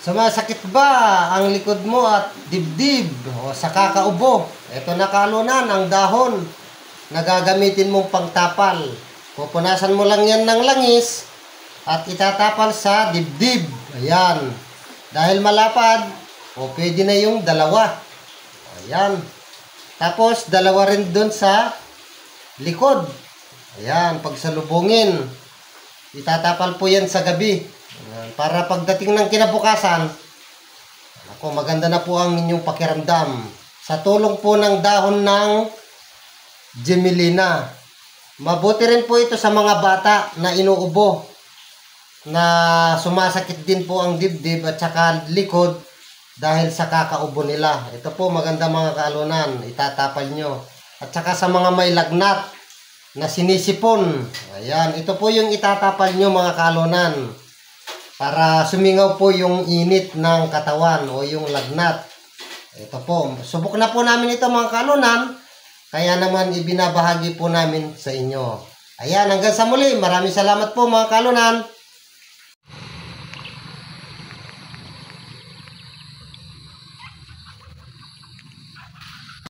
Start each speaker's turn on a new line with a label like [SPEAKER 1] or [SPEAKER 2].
[SPEAKER 1] Sumasakit ba ang likod mo at dibdib o sa kakaubo? Ito na kalunan ang dahon na gagamitin mong pangtapal. Pupunasan mo lang yan ng langis at itatapal sa dibdib. Ayan. Dahil malapad, o pwede na yung dalawa. Ayan. Tapos, dalawa rin dun sa likod. Ayan. Pagsalubungin, itatapal po yan sa gabi. Ayan. Para pagdating ng kinabukasan, ako, maganda na po ang inyong pakiramdam. Sa tulong po ng dahon ng Gemelina. Mabuti rin po ito sa mga bata na inuubo, na sumasakit din po ang dibdib at saka likod dahil sa kakaubo nila. Ito po maganda mga kaalunan, itatapal nyo. At saka sa mga may lagnat na sinisipon, ayan, ito po yung itatapal nyo mga kaalunan para sumingaw po yung init ng katawan o yung lagnat. Ito po, subok na po namin ito mga kaalunan, kaya naman ibinabahagi po namin sa inyo. Ayan, hanggang sa muli, maraming salamat po mga kaalunan.